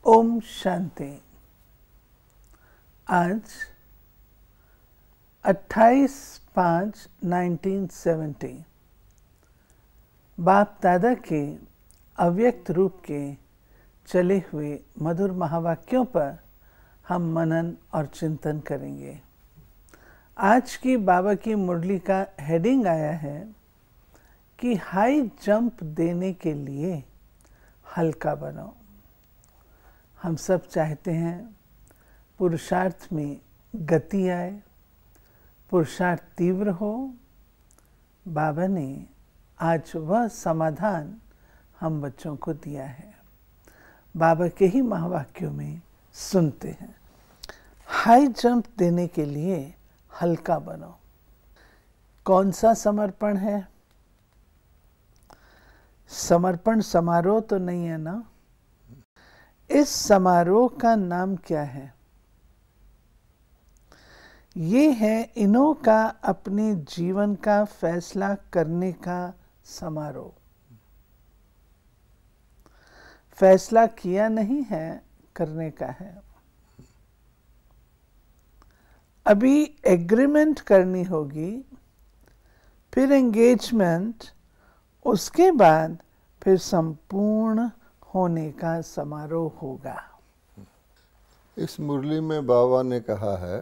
ओम शांति। आज 28/5/1970 बाप दादा के अव्यक्त रूप के चले हुए मधुर महावाक्यों पर हम मनन और चिंतन करेंगे। आज की बाबा की मुरली का हेडिंग आया है कि हाई जंप देने के लिए हल्का बनो। हम सब चाहते हैं पुरुषार्थ में गति आए, पुरुषार्थ तीव्र हो। बाबा ने आज वह समाधान हम बच्चों को दिया है। बाबा के ही महावाक्यों में सुनते हैं, हाई जंप देने के लिए हल्का बनो। कौन सा समर्पण है? समर्पण समारोह तो नहीं है ना? इस समारोह का नाम क्या है? ये है इन्हों का अपने जीवन का फैसला करने का समारोह। फैसला किया नहीं है, करने का है। अभी एग्रीमेंट करनी होगी, फिर एंगेजमेंट, उसके बाद फिर संपूर्ण होने का समारोह होगा। इस मुरली में बाबा ने कहा है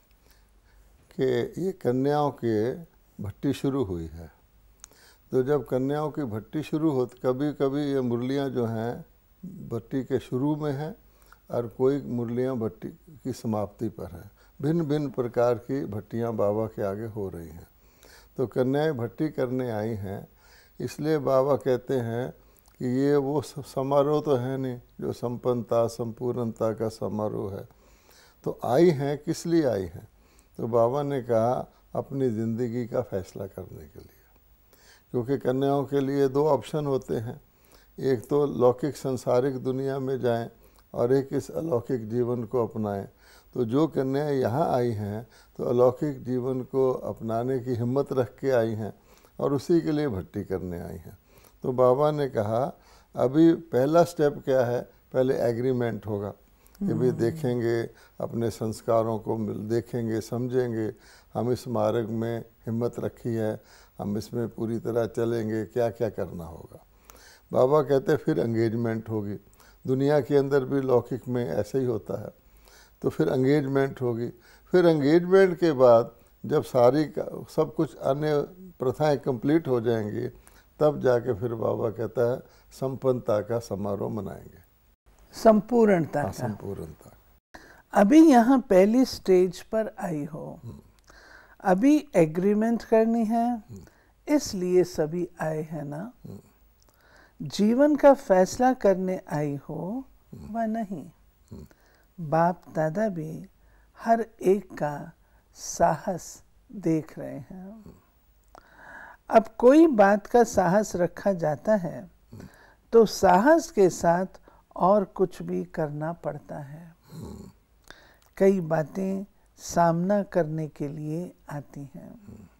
कि ये कन्याओं की भट्टी शुरू हुई है। तो जब कन्याओं की भट्टी शुरू होती, कभी कभी ये मुरलियाँ जो हैं भट्टी के शुरू में हैं और कोई मुरलियाँ भट्टी की समाप्ति पर हैं। भिन्न भिन्न प्रकार की भट्टियाँ बाबा के आगे हो रही हैं। तो कन्याएं भट्टी करने आई हैं, इसलिए बाबा कहते हैं कि ये वो समारोह तो है नहीं जो संपन्नता संपूर्णता का समारोह है। तो आई हैं, किस लिए आई हैं? तो बाबा ने कहा अपनी ज़िंदगी का फैसला करने के लिए। क्योंकि कन्याओं के लिए दो ऑप्शन होते हैं, एक तो लौकिक सांसारिक दुनिया में जाएं और एक इस अलौकिक जीवन को अपनाएं। तो जो कन्याएं यहाँ आई हैं तो अलौकिक जीवन को अपनाने की हिम्मत रख के आई हैं और उसी के लिए भट्टी करने आई हैं। तो बाबा ने कहा अभी पहला स्टेप क्या है? पहले एग्रीमेंट होगा कि भी देखेंगे, अपने संस्कारों को देखेंगे, समझेंगे, हम इस मार्ग में हिम्मत रखी है, हम इसमें पूरी तरह चलेंगे, क्या क्या करना होगा। बाबा कहते फिर एंगेजमेंट होगी। दुनिया के अंदर भी लौकिक में ऐसे ही होता है। तो फिर एंगेजमेंट होगी। फिर एंगेजमेंट के बाद जब सारी सब कुछ अन्य प्रथाएं कंप्लीट हो जाएंगी, तब जाके फिर बाबा कहता है संपन्नता का समारोह मनाएंगे। संपूर्णता का। संपूर्णता। अभी यहाँ पहली स्टेज पर आई हो, अभी एग्रीमेंट करनी है, इसलिए सभी आए हैं ना। जीवन का फैसला करने आई हो व नहीं। बाप दादा भी हर एक का साहस देख रहे हैं। अब कोई बात का साहस रखा जाता है तो साहस के साथ और कुछ भी करना पड़ता है। कई बातें सामना करने के लिए आती हैं।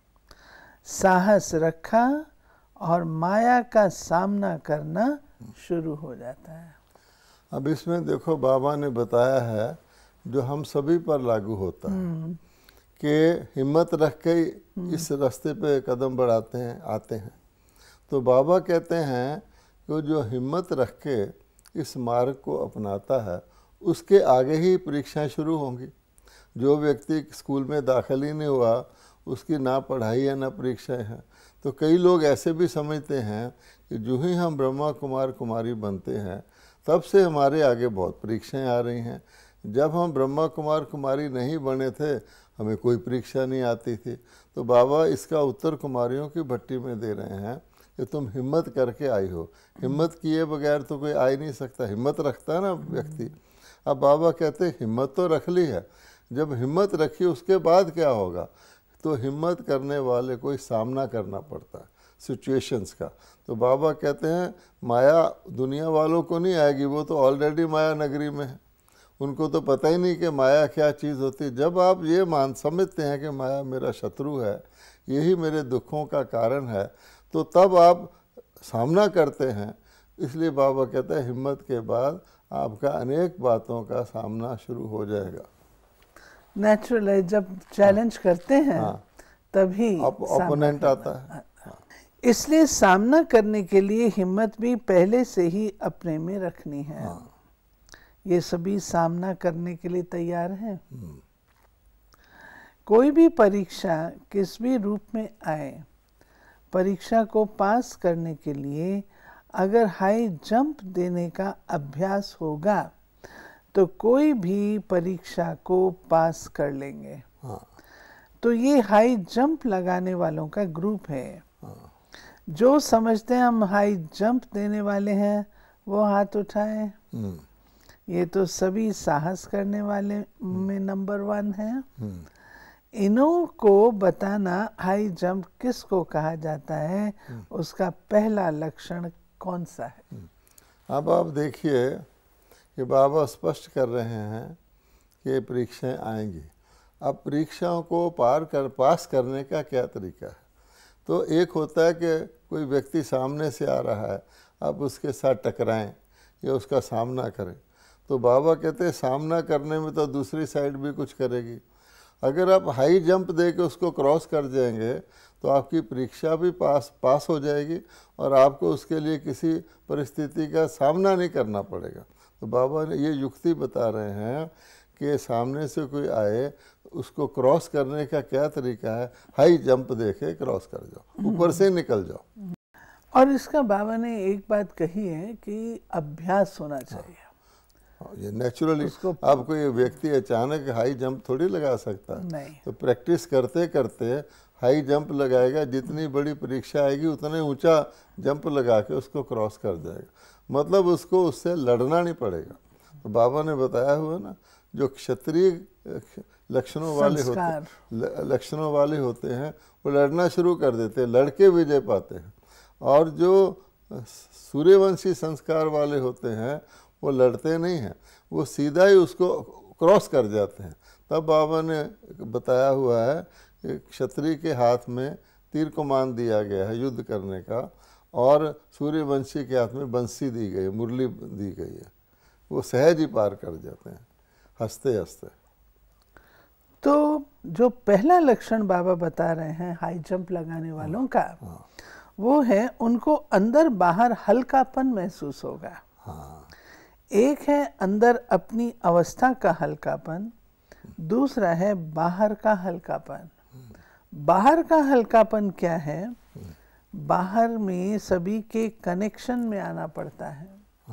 साहस रखा और माया का सामना करना शुरू हो जाता है। अब इसमें देखो बाबा ने बताया है जो हम सभी पर लागू होता है कि हिम्मत रख के इस रास्ते पे कदम बढ़ाते हैं, आते हैं। तो बाबा कहते हैं कि जो हिम्मत रख के इस मार्ग को अपनाता है उसके आगे ही परीक्षाएं शुरू होंगी। जो व्यक्ति स्कूल में दाखिल ही नहीं हुआ उसकी ना पढ़ाई है ना परीक्षाएं हैं। तो कई लोग ऐसे भी समझते हैं कि जो ही हम ब्रह्मा कुमार कुमारी बनते हैं तब से हमारे आगे बहुत परीक्षाएं आ रही हैं। जब हम ब्रह्मा कुमार कुमारी नहीं बने थे हमें कोई परीक्षा नहीं आती थी। तो बाबा इसका उत्तर कुमारियों की भट्टी में दे रहे हैं कि तुम हिम्मत करके आई हो। हिम्मत किए बगैर तो कोई आ ही नहीं सकता, हिम्मत रखता है ना व्यक्ति। अब बाबा कहते हैं हिम्मत तो रख ली है, जब हिम्मत रखी उसके बाद क्या होगा? तो हिम्मत करने वाले को सामना करना पड़ता है सिचुएशंस का। तो बाबा कहते हैं माया दुनिया वालों को नहीं आएगी, वो तो ऑलरेडी माया नगरी में है, उनको तो पता ही नहीं कि माया क्या चीज़ होती है। जब आप ये समझते हैं कि माया मेरा शत्रु है, यही मेरे दुखों का कारण है, तो तब आप सामना करते हैं इसलिए बाबा कहते हैं हिम्मत के बाद आपका अनेक बातों का सामना शुरू हो जाएगा। नेचुरल है, जब चैलेंज करते हैं तभी ओपोनेंट आता है। इसलिए सामना करने के लिए हिम्मत भी पहले से ही अपने में रखनी है। ये सभी सामना करने के लिए तैयार हैं। कोई भी परीक्षा किस भी रूप में आए, परीक्षा को पास करने के लिए अगर हाई जंप देने का अभ्यास होगा तो कोई भी परीक्षा को पास कर लेंगे। तो ये हाई जंप लगाने वालों का ग्रुप है। जो समझते हैं हम हाई जंप देने वाले हैं वो हाथ उठाएं। ये तो सभी साहस करने वाले में नंबर 1 है। इन्हों को बताना हाई जंप किसको कहा जाता है, उसका पहला लक्षण कौन सा है। अब आप देखिए कि बाबा स्पष्ट कर रहे हैं कि परीक्षाएं आएंगी। अब परीक्षाओं को पास करने का क्या तरीका है। तो एक होता है कि कोई व्यक्ति सामने से आ रहा है, आप उसके साथ टकराएं या उसका सामना करें। तो बाबा कहते हैं सामना करने में तो दूसरी साइड भी कुछ करेगी। अगर आप हाई जंप दे के उसको क्रॉस कर जाएंगे तो आपकी परीक्षा भी पास हो जाएगी और आपको उसके लिए किसी परिस्थिति का सामना नहीं करना पड़ेगा। तो बाबा ने ये युक्ति बता रहे हैं कि सामने से कोई आए उसको क्रॉस करने का क्या तरीका है, हाई जंप दे के क्रॉस कर जाओ, ऊपर से निकल जाओ। और इसका बाबा ने एक बात कही है कि अभ्यास होना चाहिए। ये नेचुरली आपको ये व्यक्ति अचानक हाई जंप थोड़ी लगा सकता है। नहीं। तो प्रैक्टिस करते करते हाई जंप लगाएगा, जितनी बड़ी परीक्षा आएगी उतने ऊंचा जंप लगा के उसको क्रॉस कर जाएगा। मतलब उसको उससे लड़ना नहीं पड़ेगा। तो बाबा ने बताया हुआ ना, जो क्षत्रिय लक्षणों वाले होते हैं वो लड़ना शुरू कर देते हैं, लड़के विजय पाते हैं। और जो सूर्यवंशी संस्कार वाले होते हैं वो लड़ते नहीं हैं, वो सीधा ही उसको क्रॉस कर जाते हैं। तब बाबा ने बताया हुआ है कि क्षत्रिय के हाथ में तीर कमान दिया गया है युद्ध करने का, और सूर्यवंशी के हाथ में बंसी दी गई है, मुरली दी गई है। वो सहज ही पार कर जाते हैं हंसते हंसते। तो जो पहला लक्षण बाबा बता रहे हैं हाई जंप लगाने वालों का, वो है उनको अंदर बाहर हल्कापन महसूस होगा। एक है अंदर अपनी अवस्था का हल्कापन, दूसरा है बाहर का हल्कापन। बाहर का हल्कापन क्या है? बाहर में सभी के कनेक्शन में आना पड़ता है,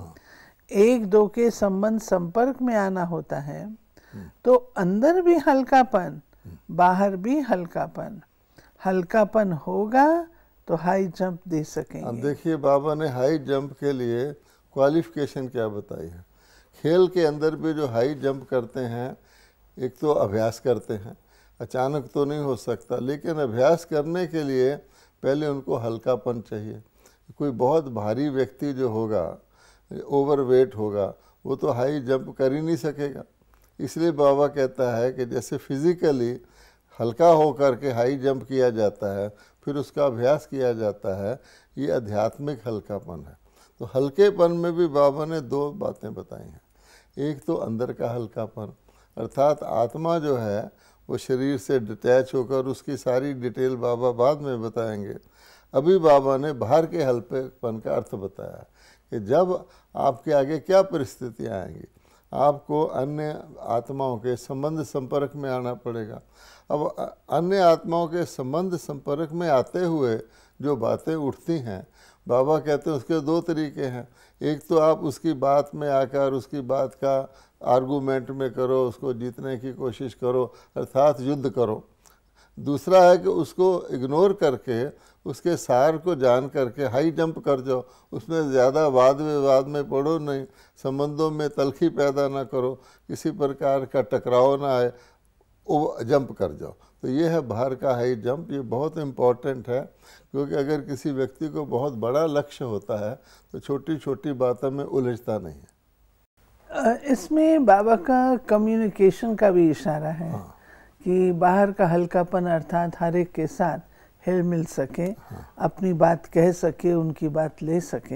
एक दो के संबंध संपर्क में आना होता है। तो अंदर भी हल्कापन, बाहर भी हल्कापन। हल्कापन होगा तो हाई जंप दे सकेंगे। अब देखिए बाबा ने हाई जंप के लिए क्वालिफिकेशन क्या बताई है। खेल के अंदर भी जो हाई जंप करते हैं, एक तो अभ्यास करते हैं, अचानक तो नहीं हो सकता, लेकिन अभ्यास करने के लिए पहले उनको हल्कापन चाहिए। कोई बहुत भारी व्यक्ति जो होगा, ओवरवेट होगा, वो तो हाई जंप कर ही नहीं सकेगा। इसलिए बाबा कहता है कि जैसे फिजिकली हल्का होकर के हाई जंप किया जाता है, फिर उसका अभ्यास किया जाता है, ये आध्यात्मिक हल्कापन है। तो हल्केपन में भी बाबा ने 2 बातें बताई हैं। एक तो अंदर का हल्कापन, अर्थात आत्मा जो है वो शरीर से डिटैच होकर, उसकी सारी डिटेल बाबा बाद में बताएंगे। अभी बाबा ने बाहर के हल्केपन का अर्थ बताया कि जब आपके आगे क्या परिस्थितियाँ आएंगी, आपको अन्य आत्माओं के संबंध संपर्क में आना पड़ेगा। अब अन्य आत्माओं के संबंध संपर्क में आते हुए जो बातें उठती हैं, बाबा कहते हैं उसके 2 तरीके हैं। एक तो आप उसकी बात में आकर उसकी बात का आर्गूमेंट में करो, उसको जीतने की कोशिश करो, अर्थात युद्ध करो। दूसरा है कि उसको इग्नोर करके उसके सार को जान करके हाई जंप कर जाओ, उसमें ज़्यादा वाद विवाद में पड़ो नहीं, संबंधों में तलखी पैदा ना करो, किसी प्रकार का टकराव ना आए, वो जंप कर जाओ। तो ये है बाहर का हाई जंप। ये बहुत इम्पॉर्टेंट है, क्योंकि अगर किसी व्यक्ति को बहुत बड़ा लक्ष्य होता है तो छोटी छोटी बातों में उलझता नहीं है। इसमें बाबा का कम्युनिकेशन का भी इशारा है कि बाहर का हल्कापन अर्थात हर एक के साथ हिल मिल सके, अपनी बात कह सके, उनकी बात ले सके।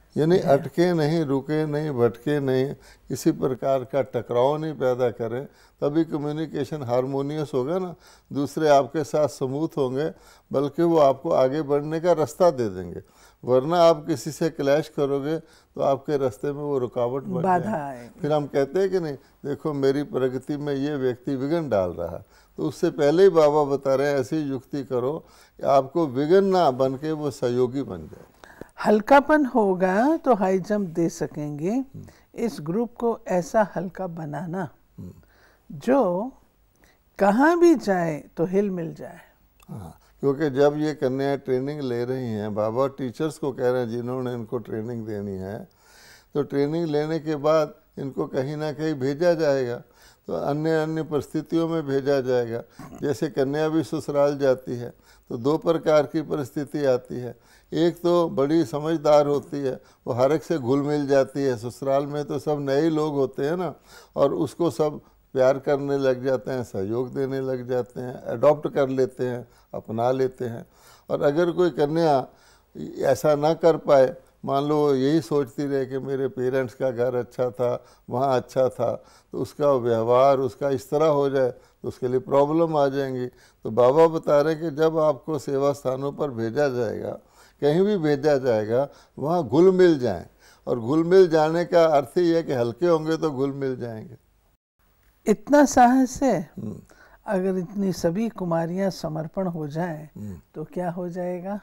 यानी अटके नहीं, रुके नहीं, भटके नहीं, किसी प्रकार का टकराव नहीं पैदा करें, तभी कम्युनिकेशन हारमोनियस होगा ना, दूसरे आपके साथ स्मूथ होंगे, बल्कि वो आपको आगे बढ़ने का रास्ता दे देंगे। वरना आप किसी से क्लैश करोगे तो आपके रास्ते में वो रुकावट बन जाएगी। फिर हम कहते हैं कि नहीं, देखो मेरी प्रगति में ये व्यक्ति विघ्न डाल रहा है, तो उससे पहले ही बाबा बता रहे हैं ऐसी युक्ति करो कि आपको विघ्न ना बन के वो सहयोगी बन जाए। हल्कापन होगा तो हाई जंप दे सकेंगे। इस ग्रुप को ऐसा हल्का बनाना जो कहाँ भी जाए तो हिल मिल जाए। हाँ, क्योंकि जब ये कन्याएं ट्रेनिंग ले रही हैं, बाबा टीचर्स को कह रहे हैं जिन्होंने इनको ट्रेनिंग देनी है, तो ट्रेनिंग लेने के बाद इनको कहीं ना कहीं भेजा जाएगा, तो अन्य अन्य परिस्थितियों में भेजा जाएगा। जैसे कन्या भी ससुराल जाती है तो दो प्रकार की परिस्थिति आती है। एक तो बड़ी समझदार होती है, वो हर एक से घुल मिल जाती है। ससुराल में तो सब नए लोग होते हैं ना, और उसको सब प्यार करने लग जाते हैं, सहयोग देने लग जाते हैं, अडॉप्ट कर लेते हैं, अपना लेते हैं। और अगर कोई कन्या ऐसा ना कर पाए, मान लो यही सोचती रहे कि मेरे पेरेंट्स का घर अच्छा था, वहाँ अच्छा था, तो उसका व्यवहार उसका इस तरह हो जाए तो उसके लिए प्रॉब्लम आ जाएंगी। तो बाबा बता रहे हैं कि जब आपको सेवा स्थानों पर भेजा जाएगा, कहीं भी भेजा जाएगा, वहाँ घुल मिल जाएं। और घुल मिल जाने का अर्थ ही है कि हल्के होंगे तो घुल मिल जाएंगे। इतना साहस है, अगर इतनी सभी कुमारियां समर्पण हो जाएं तो क्या हो जाएगा।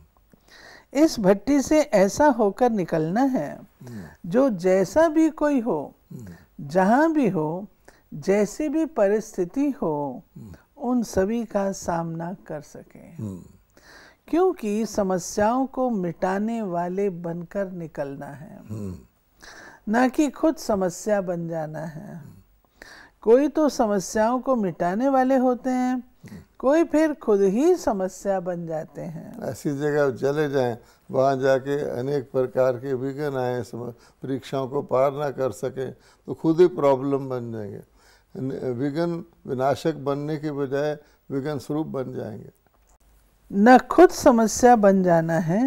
इस भट्टी से ऐसा होकर निकलना है जो जैसा भी कोई हो, जहां भी हो, जैसी भी परिस्थिति हो, उन सभी का सामना कर सके। क्योंकि समस्याओं को मिटाने वाले बनकर निकलना है, ना कि खुद समस्या बन जाना है। कोई तो समस्याओं को मिटाने वाले होते हैं, कोई फिर खुद ही समस्या बन जाते हैं। ऐसी जगह चले जाएं, वहाँ जाके अनेक प्रकार के विघ्न आए, परीक्षाओं को पार ना कर सकें तो खुद ही प्रॉब्लम बन जाएंगे। विघ्न विनाशक बनने के बजाय विघ्न स्वरूप बन जाएंगे। न खुद समस्या बन जाना है,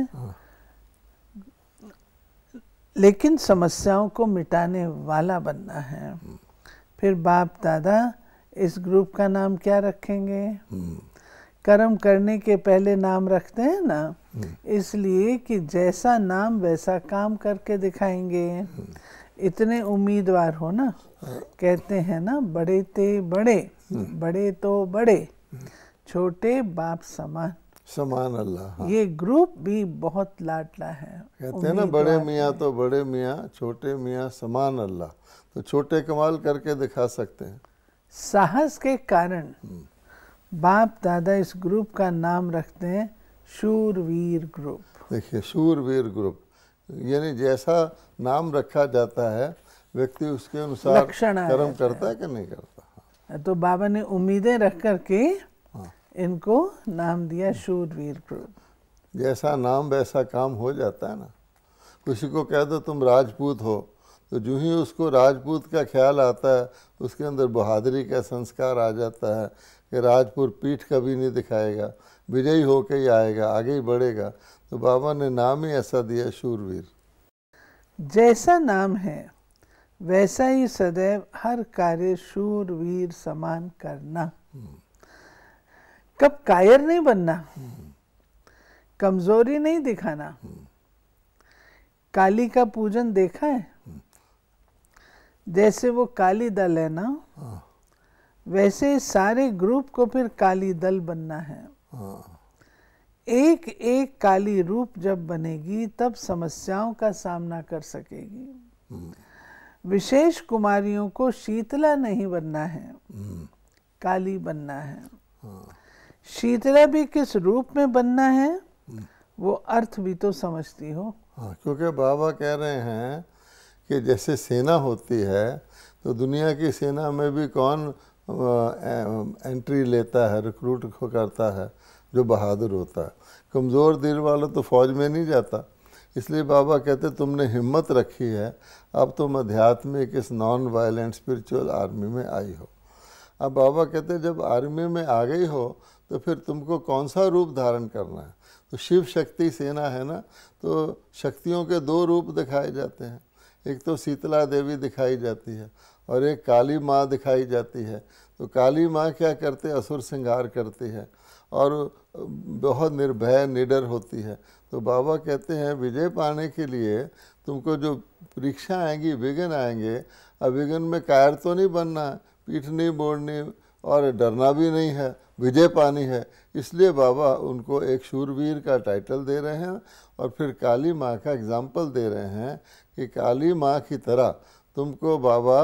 लेकिन समस्याओं को मिटाने वाला बनना है। फिर बाप दादा इस ग्रुप का नाम क्या रखेंगे? कर्म करने के पहले नाम रखते हैं ना, इसलिए कि जैसा नाम वैसा काम करके दिखाएंगे। इतने उम्मीदवार हो ना, कहते हैं ना, बड़े ते बड़े, बड़े तो बड़े, छोटे बाप समान समान अल्लाह। हाँ। ये ग्रुप भी बहुत लाडला है। कहते हैं ना, बड़े मियाँ तो बड़े मियाँ, छोटे मियाँ समान अल्लाह। तो छोटे कमाल करके दिखा सकते हैं। साहस के कारण बाप दादा इस ग्रुप का नाम रखते हैं शूरवीर ग्रुप। देखिए, शूरवीर ग्रुप यानी जैसा नाम रखा जाता है व्यक्ति उसके अनुसार कर्म करता है कि नहीं करता। तो बाबा ने उम्मीदें रख करके इनको नाम दिया शूरवीर ग्रुप। जैसा नाम वैसा काम हो जाता है ना। किसी को कह दो तुम राजपूत हो, तो जो ही उसको राजपूत का ख्याल आता है, उसके अंदर बहादुरी का संस्कार आ जाता है कि राजपूत पीठ कभी नहीं दिखाएगा, विजयी होके ही आएगा, आगे ही बढ़ेगा। तो बाबा ने नाम ही ऐसा दिया शूरवीर। जैसा नाम है वैसा ही सदैव हर कार्य शूरवीर समान करना। कब कायर नहीं बनना, कमजोरी नहीं दिखाना। काली का पूजन देखा है? जैसे वो काली दल है ना, वैसे सारे ग्रुप को फिर काली दल बनना है। एक एक काली रूप जब बनेगी तब समस्याओं का सामना कर सकेगी। विशेष कुमारियों को शीतला नहीं बनना है, काली बनना है। शीतला भी किस रूप में बनना है वो अर्थ भी तो समझती हो। हाँ, क्योंकि बाबा कह रहे हैं कि जैसे सेना होती है तो दुनिया की सेना में भी कौन एंट्री लेता है, रिक्रूट को करता है, जो बहादुर होता है। कमज़ोर दिल वाला तो फौज में नहीं जाता। इसलिए बाबा कहते तुमने हिम्मत रखी है, अब तुम आध्यात्मिक इस नॉन वायलेंट स्पिरिचुअल आर्मी में आई हो। अब बाबा कहते जब आर्मी में आ गई हो तो फिर तुमको कौन सा रूप धारण करना है। तो शिव शक्ति सेना है ना, तो शक्तियों के दो रूप दिखाए जाते हैं, एक तो शीतला देवी दिखाई जाती है और एक काली माँ दिखाई जाती है। तो काली माँ क्या करते, असुर श्रृंगार करती है और बहुत निर्भय निडर होती है। तो बाबा कहते हैं विजय पाने के लिए तुमको जो परीक्षा आएंगी, विघ्न आएंगे, अब विघ्न में कायर तो नहीं बनना है, पीठ नहीं मोड़नी और डरना भी नहीं है, विजय पानी है। इसलिए बाबा उनको एक शूरवीर का टाइटल दे रहे हैं और फिर काली माँ का एग्जाम्पल दे रहे हैं कि काली माँ की तरह तुमको बाबा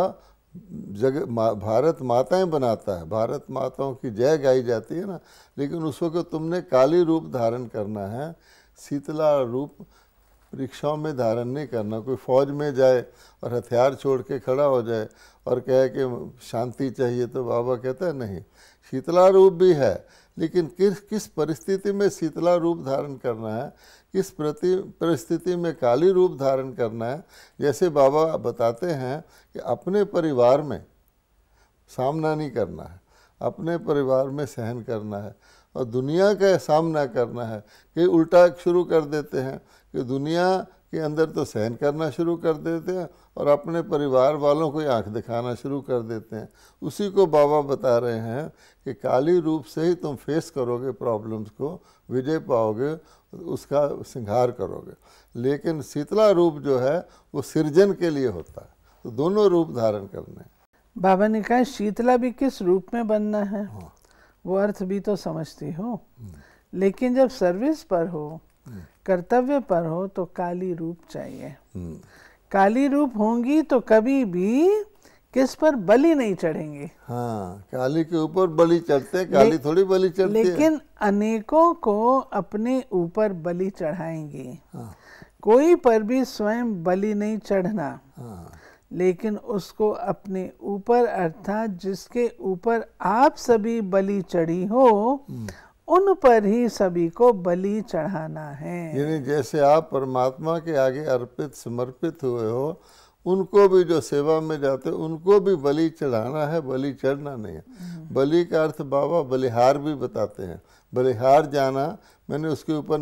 भारत माताएं बनाता है। भारत माताओं की जय गाई जाती है ना, लेकिन उस वक्त तुमने काली रूप धारण करना है, शीतला रूप परीक्षाओं में धारण नहीं करना। कोई फौज में जाए और हथियार छोड़ के खड़ा हो जाए और कहे कि शांति चाहिए, तो बाबा कहता है नहीं, शीतला रूप भी है, लेकिन किस परिस्थिति में शीतला रूप धारण करना है, किस परिस्थिति में काली रूप धारण करना है। जैसे बाबा बताते हैं कि अपने परिवार में सामना नहीं करना है, अपने परिवार में सहन करना है और दुनिया का सामना करना है। कि उल्टा शुरू कर देते हैं कि दुनिया के अंदर तो सहन करना शुरू कर देते हैं और अपने परिवार वालों को आंख दिखाना शुरू कर देते हैं। उसी को बाबा बता रहे हैं कि काली रूप से ही तुम फेस करोगे प्रॉब्लम्स को, विजय पाओगे, उसका संहार करोगे। लेकिन शीतला रूप जो है वो सृजन के लिए होता है। तो दोनों रूप धारण करने। बाबा ने कहा शीतला भी किस रूप में बनना है, वो अर्थ भी तो समझती हो, लेकिन जब सर्विस पर हो, कर्तव्य पर हो, तो काली रूप चाहिए। काली रूप होंगी तो कभी भी किस पर बलि नहीं चढ़ेंगे। हाँ, काली के ऊपर बलि चढ़ते हैं, काली थोड़ी बलि चढ़ती है। लेकिन अनेकों को अपने ऊपर बलि चढ़ाएंगे। हाँ। कोई पर भी स्वयं बलि नहीं चढ़ना। हाँ। लेकिन उसको अपने ऊपर, अर्थात जिसके ऊपर आप सभी बलि चढ़ी हो, उन पर ही सभी को बलि चढ़ाना है। यानी जैसे आप परमात्मा के आगे अर्पित समर्पित हुए हो, उनको भी जो सेवा में जाते उनको भी बलि चढ़ाना है, बलि चढ़ना नहीं है। बलि का अर्थ बाबा बलिहार भी बताते हैं। बलिहार जाना मैंने उसके ऊपर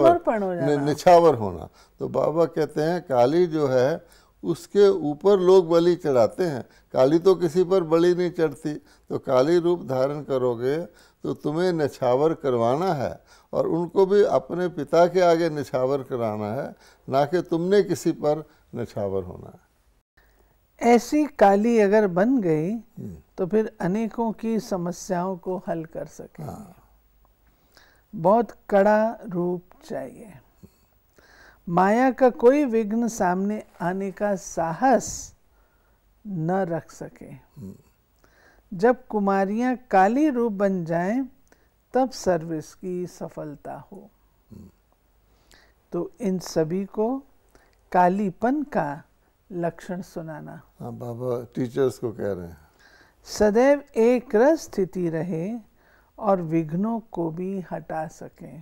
निछावर होना। तो बाबा कहते हैं काली जो है उसके ऊपर लोग बलि चढ़ाते हैं, काली तो किसी पर बलि नहीं चढ़ती। तो काली रूप धारण करोगे तो तुम्हें निछावर करवाना है और उनको भी अपने पिता के आगे निछावर कराना है, ना कि तुमने किसी पर निछावर होना है। ऐसी काली अगर बन गई तो फिर अनेकों की समस्याओं को हल कर सके। हाँ। बहुत कड़ा रूप चाहिए। माया का कोई विघ्न सामने आने का साहस न रख सके। जब कुमारियां काली रूप बन जाएं, तब सर्विस की सफलता हो। तो इन सभी को कालीपन का लक्षण सुनाना। हाँ, बाबा टीचर्स को कह रहे हैं सदैव एक रस स्थिति रहे और विघ्नों को भी हटा सके।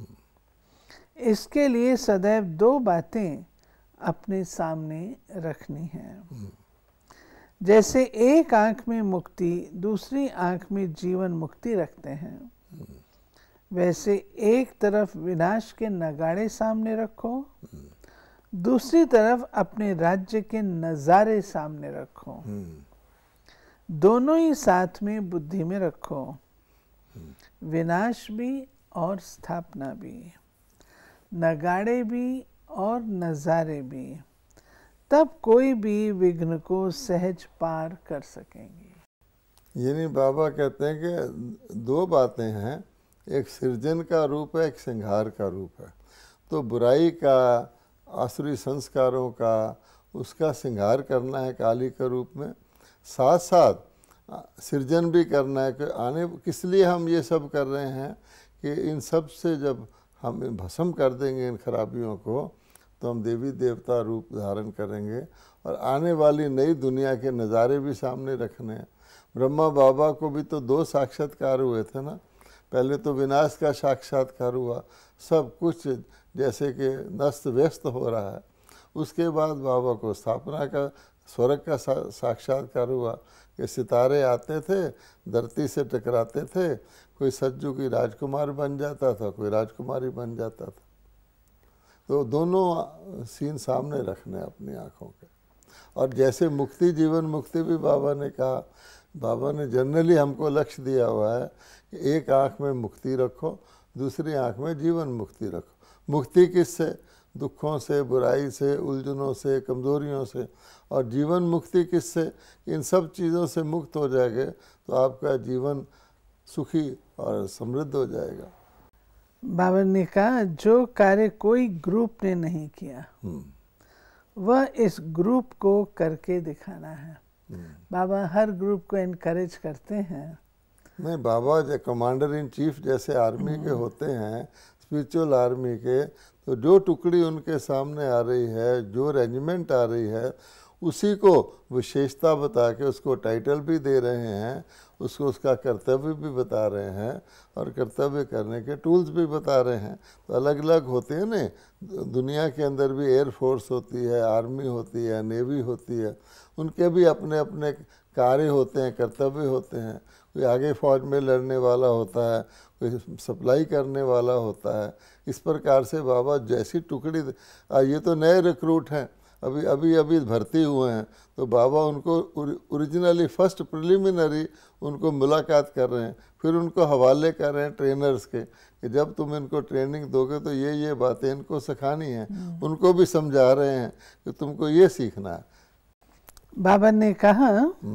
इसके लिए सदैव दो बातें अपने सामने रखनी हैं। जैसे एक आंख में मुक्ति, दूसरी आंख में जीवन मुक्ति रखते हैं, वैसे एक तरफ विनाश के नगाड़े सामने रखो, दूसरी तरफ अपने राज्य के नज़ारे सामने रखो। दोनों ही साथ में बुद्धि में रखो, विनाश भी और स्थापना भी, नगाड़े भी और नज़ारे भी। तब कोई भी विघ्न को सहज पार कर सकेंगे। यानी बाबा कहते हैं कि दो बातें हैं, एक सृजन का रूप है, एक संहार का रूप है। तो बुराई का, आसुरी संस्कारों का, उसका संहार करना है काली के रूप में, साथ साथ सृजन भी करना है। कि आने किस लिए हम ये सब कर रहे हैं कि इन सब से जब हम भस्म कर देंगे इन खराबियों को, तो हम देवी देवता रूप धारण करेंगे और आने वाली नई दुनिया के नज़ारे भी सामने रखने हैं। ब्रह्मा बाबा को भी तो दो साक्षात्कार हुए थे ना। पहले तो विनाश का साक्षात्कार हुआ, सब कुछ जैसे कि नस्त व्यस्त हो रहा है। उसके बाद बाबा को स्थापना का स्वर्ग का साक्षात्कार हुआ कि सितारे आते थे, धरती से टकराते थे, कोई सज्जू की राजकुमार बन जाता था, कोई राजकुमारी बन जाता था। तो दोनों सीन सामने रखने अपनी आँखों के। और जैसे मुक्ति, जीवन मुक्ति भी बाबा ने कहा, बाबा ने जनरली हमको लक्ष्य दिया हुआ है कि एक आँख में मुक्ति रखो, दूसरी आँख में जीवन मुक्ति रखो। मुक्ति किससे? दुखों से, बुराई से, उलझनों से, कमज़ोरियों से। और जीवन मुक्ति किससे? इन सब चीज़ों से मुक्त हो जाएंगे तो आपका जीवन सुखी और समृद्ध हो जाएगा। बाबा ने कहा जो कार्य कोई ग्रुप ने नहीं किया वह इस ग्रुप को करके दिखाना है। बाबा हर ग्रुप को एनकरेज करते हैं। नहीं, बाबा जो कमांडर इन चीफ जैसे आर्मी के होते हैं, स्पिरिचुअल आर्मी के, तो जो टुकड़ी उनके सामने आ रही है, जो रेजिमेंट आ रही है, उसी को विशेषता बता के उसको टाइटल भी दे रहे हैं, उसको उसका कर्तव्य भी बता रहे हैं और कर्तव्य करने के टूल्स भी बता रहे हैं। तो अलग अलग होते हैं ना, दुनिया के अंदर भी एयर फोर्स होती है, आर्मी होती है, नेवी होती है, उनके भी अपने अपने कार्य होते हैं, कर्तव्य होते हैं। कोई आगे फौज में लड़ने वाला होता है, कोई सप्लाई करने वाला होता है। इस प्रकार से बाबा जैसी टुकड़ी, ये तो नए रिक्रूट हैं, अभी भर्ती हुए हैं, तो बाबा उनको ओरिजिनली फर्स्ट प्रिलिमिनरी उनको मुलाकात कर रहे हैं, फिर उनको हवाले कर रहे हैं ट्रेनर्स के कि जब तुम इनको ट्रेनिंग दोगे तो ये बातें इनको सिखानी है। उनको भी समझा रहे हैं कि तुमको ये सीखना है। बाबा ने कहा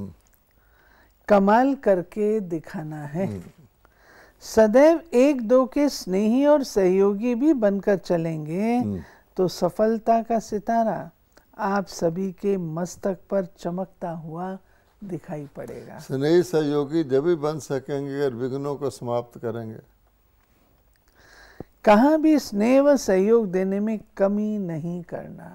कमाल करके दिखाना है। सदैव एक दो के स्नेही और सहयोगी भी बनकर चलेंगे तो सफलता का सितारा आप सभी के मस्तक पर चमकता हुआ दिखाई पड़ेगा। स्नेही सहयोगी जब भी बन सकेंगे अगर विघ्नों को समाप्त करेंगे। कहाँ भी स्नेह व सहयोग देने में कमी नहीं करना।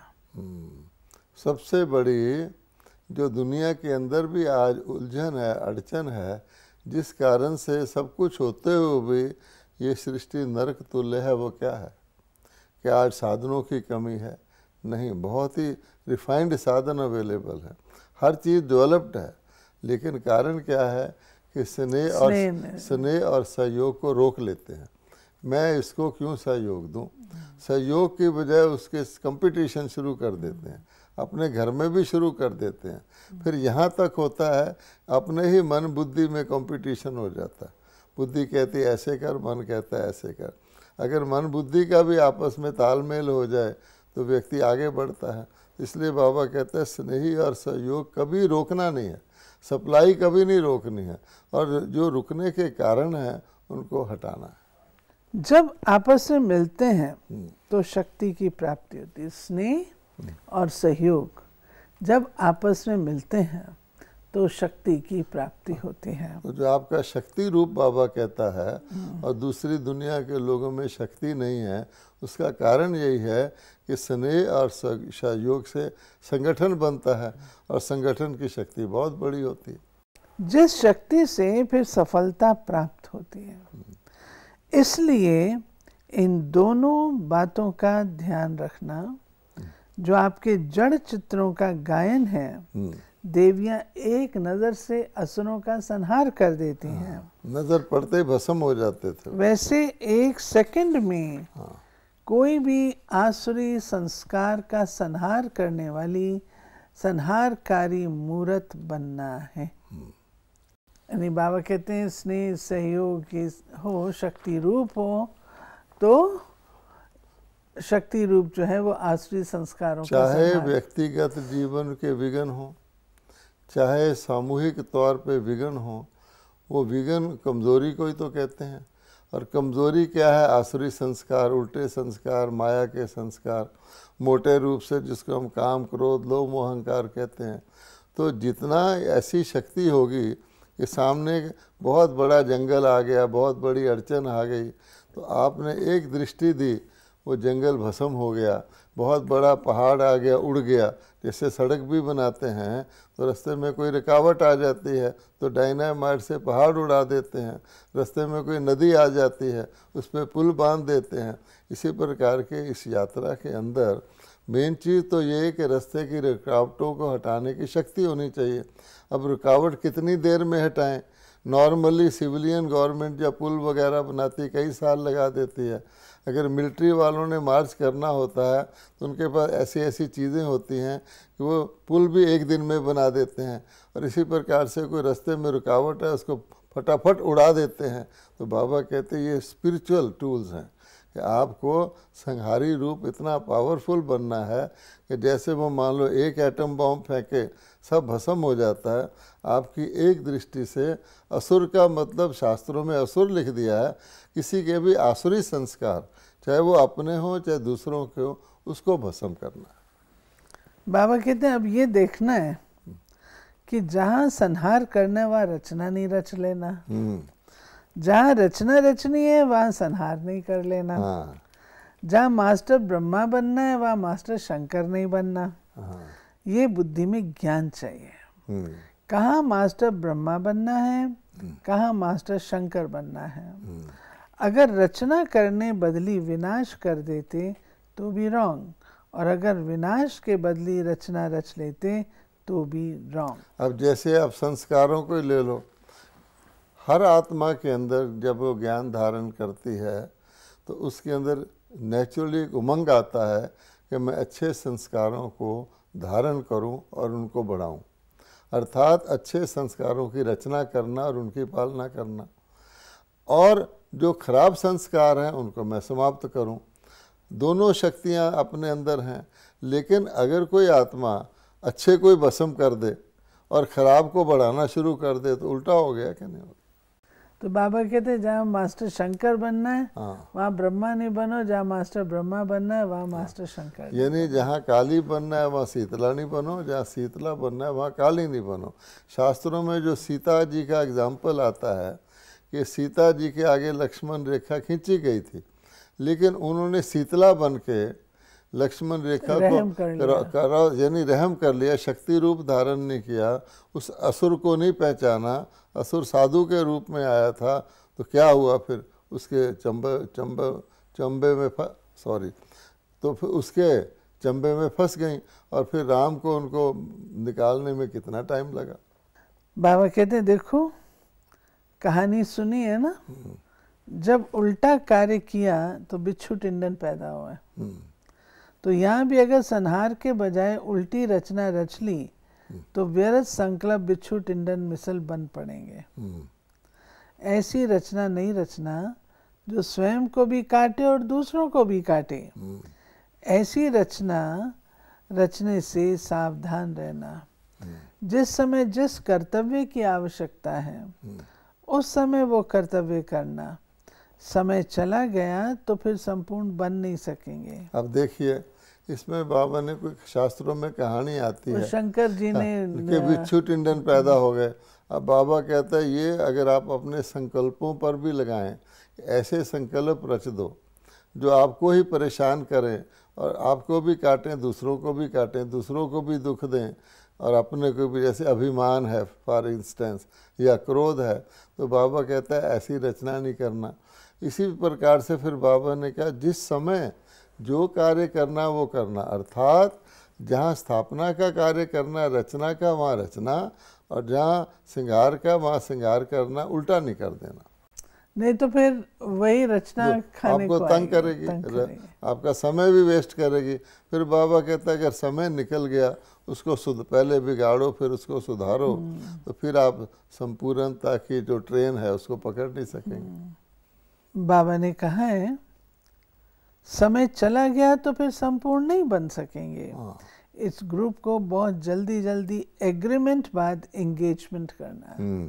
सबसे बड़ी जो दुनिया के अंदर भी आज उलझन है, अड़चन है, जिस कारण से सब कुछ होते हुए भी ये सृष्टि नरक तुल्य है, वो क्या है? क्या आज साधनों की कमी है? नहीं, बहुत ही रिफाइंड साधन अवेलेबल है, हर चीज़ डेवलप्ड है। लेकिन कारण क्या है कि स्नेह और सहयोग को रोक लेते हैं। मैं इसको क्यों सहयोग दूं? सहयोग की बजाय उसके कंपटीशन शुरू कर देते हैं, अपने घर में भी शुरू कर देते हैं। फिर यहाँ तक होता है अपने ही मन बुद्धि में कंपटीशन हो जाता है। बुद्धि कहती है ऐसे कर, मन कहता है ऐसे कर। अगर मन बुद्धि का भी आपस में तालमेल हो जाए तो व्यक्ति आगे बढ़ता है। इसलिए बाबा कहते हैं स्नेही और सहयोग कभी रोकना नहीं है, सप्लाई कभी नहीं रोकनी है, और जो रुकने के कारण है उनको हटाना है। जब आपस में मिलते हैं तो शक्ति की प्राप्ति होती है। स्नेह और सहयोग जब आपस में मिलते हैं तो शक्ति की प्राप्ति होती है। तो जो आपका शक्ति रूप बाबा कहता है और दूसरी दुनिया के लोगों में शक्ति नहीं है, उसका कारण यही है कि स्नेह और सहयोग से संगठन बनता है और संगठन की शक्ति बहुत बड़ी होती है, जिस शक्ति से फिर सफलता प्राप्त होती है। इसलिए इन दोनों बातों का ध्यान रखना। जो आपके जड़ चित्रों का गायन है, देवियां एक नजर से असुरों का संहार कर देती हैं। नजर पड़ते ही भस्म हो जाते थे। वैसे एक सेकंड में कोई भी आसुरी संस्कार का संहार करने वाली संहारकारी मूर्त बनना है। यानी बाबा कहते हैं स्नेह सहयोग हो, शक्ति रूप हो, तो शक्ति रूप जो है वो आसुरी संस्कारों का चाहे व्यक्तिगत जीवन के विघ्न हो, चाहे सामूहिक तौर पे विघ्न हो, वो विघ्न कमज़ोरी को ही तो कहते हैं। और कमज़ोरी क्या है? आसुरी संस्कार, उल्टे संस्कार, माया के संस्कार, मोटे रूप से जिसको हम काम, क्रोध, लोभ, मोह, अहंकार कहते हैं। तो जितना ऐसी शक्ति होगी कि सामने बहुत बड़ा जंगल आ गया, बहुत बड़ी अड़चन आ गई, तो आपने एक दृष्टि दी, वो जंगल भस्म हो गया। बहुत बड़ा पहाड़ आ गया, उड़ गया। जैसे सड़क भी बनाते हैं तो रास्ते में कोई रुकावट आ जाती है तो डायनामाइट से पहाड़ उड़ा देते हैं। रास्ते में कोई नदी आ जाती है, उस पर पुल बांध देते हैं। इसी प्रकार के इस यात्रा के अंदर मेन चीज़ तो ये है कि रास्ते की रुकावटों को हटाने की शक्ति होनी चाहिए। अब रुकावट कितनी देर में हटाएं? नॉर्मली सिविलियन गवर्नमेंट जब पुल वगैरह बनाती कई साल लगा देती है। अगर मिलिट्री वालों ने मार्च करना होता है तो उनके पास ऐसी ऐसी चीज़ें होती हैं कि वो पुल भी एक दिन में बना देते हैं। और इसी प्रकार से कोई रास्ते में रुकावट है उसको फटाफट उड़ा देते हैं। तो बाबा कहते हैं ये स्पिरिचुअल टूल्स हैं कि आपको संहारी रूप इतना पावरफुल बनना है कि जैसे वो मान लो एक एटम बॉम्ब फेंके सब भस्म हो जाता है। आपकी एक दृष्टि से असुर का मतलब शास्त्रों में असुर लिख दिया है, किसी के भी आसुरी संस्कार चाहे वो अपने हों चाहे दूसरों के हो उसको भस्म करना है। बाबा कहते हैं अब ये देखना है कि जहाँ संहार करना वहाँ रचना नहीं रच लेना, जहाँ रचना रचनी है वहाँ संहार नहीं कर लेना। हाँ। जहाँ मास्टर ब्रह्मा बनना है वहाँ मास्टर शंकर नहीं बनना। हाँ। ये बुद्धि में ज्ञान चाहिए। कहाँ मास्टर ब्रह्मा बनना है, कहाँ मास्टर शंकर बनना है। अगर रचना करने बदली विनाश कर देते तो भी रॉन्ग, और अगर विनाश के बदली रचना रच लेते तो भी रॉन्ग। अब जैसे आप संस्कारों को ले लो, हर आत्मा के अंदर जब वो ज्ञान धारण करती है तो उसके अंदर नेचुरली एक उमंग आता है कि मैं अच्छे संस्कारों को धारण करूं और उनको बढ़ाऊं, अर्थात अच्छे संस्कारों की रचना करना और उनकी पालना करना, और जो खराब संस्कार हैं उनको मैं समाप्त करूं। दोनों शक्तियां अपने अंदर हैं। लेकिन अगर कोई आत्मा अच्छे को भस्म कर दे और खराब को बढ़ाना शुरू कर दे तो उल्टा हो गया कि नहीं होगा। तो बाबा कहते हैं जहाँ मास्टर शंकर बनना है हाँ। वहाँ ब्रह्मा नहीं बनो, जहाँ मास्टर ब्रह्मा बनना है वहाँ मास्टर शंकर। यानी जहाँ काली बनना है वहाँ शीतला नहीं बनो, जहाँ शीतला बनना है वहाँ काली नहीं बनो। शास्त्रों में जो सीता जी का एग्जाम्पल आता है कि सीता जी के आगे लक्ष्मण रेखा खींची गई थी, लेकिन उन्होंने शीतला बन के लक्ष्मण रेखा को यानी रहम कर लिया, शक्ति रूप धारण नहीं किया, उस असुर को नहीं पहचाना। असुर साधु के रूप में आया था तो क्या हुआ फिर उसके चंबे में तो फिर उसके चंबे में फंस गई और फिर राम को उनको निकालने में कितना टाइम लगा। बाबा कहते हैं देखो कहानी सुनी है ना, जब उल्टा कार्य किया तो बिच्छू टिंडन पैदा हुआ। तो यहाँ भी अगर संहार के बजाय उल्टी रचना रच ली तो व्यर्थ संकल्प बिच्छू टिंडन मिसल बन पड़ेंगे। ऐसी रचना नहीं रचना जो स्वयं को भी काटे और दूसरों को भी काटे। ऐसी रचना रचने से सावधान रहना। जिस समय जिस कर्तव्य की आवश्यकता है उस समय वो कर्तव्य करना। समय चला गया तो फिर संपूर्ण बन नहीं सकेंगे। अब देखिए इसमें बाबा ने कोई शास्त्रों में कहानी आती है शंकर जी ने कि बिच्छू टिंडन पैदा हो गए। अब बाबा कहता है ये अगर आप अपने संकल्पों पर भी लगाएं, ऐसे संकल्प रच दो जो आपको ही परेशान करें और आपको भी काटें, दूसरों को भी काटें, दूसरों को भी दुख दें और अपने को भी, जैसे अभिमान है फॉर इंस्टेंस या क्रोध है, तो बाबा कहता है ऐसी रचना नहीं करना। इसी प्रकार से फिर बाबा ने कहा जिस समय जो कार्य करना वो करना, अर्थात जहाँ स्थापना का कार्य करना, रचना का वहाँ रचना, और जहाँ श्रृंगार का वहाँ श्रृंगार करना, उल्टा नहीं कर देना। नहीं तो फिर वही रचना खाने आपको को तंग करेगी, आपका समय भी वेस्ट करेगी। फिर बाबा कहता है अगर समय निकल गया उसको पहले बिगाड़ो फिर उसको सुधारो, तो फिर आप संपूर्णता की जो ट्रेन है उसको पकड़ नहीं सकेंगे। बाबा ने कहा है समय चला गया तो फिर संपूर्ण नहीं बन सकेंगे। इस ग्रुप को बहुत जल्दी एग्रीमेंट बाद एंगेजमेंट करना है।